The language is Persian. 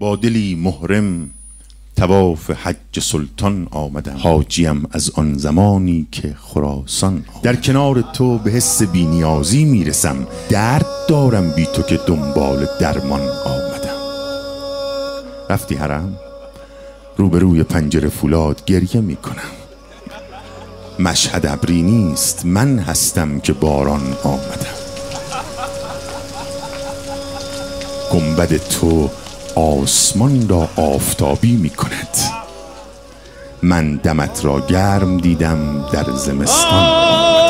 با دلی محرم طواف حج سلطان آمدم، حاجیم از آن زمانی که خراسان آمدم. در کنار تو به حس بینیازی میرسم، درد دارم بی تو که دنبال درمان آمدم. رفتی حرم روبروی پنجره فولاد گریه میکنم، مشهد ابری نیست من هستم که باران آمدم. گنبد تو آسمان را آفتابی می کند، من دمت را گرم دیدم در زمستان.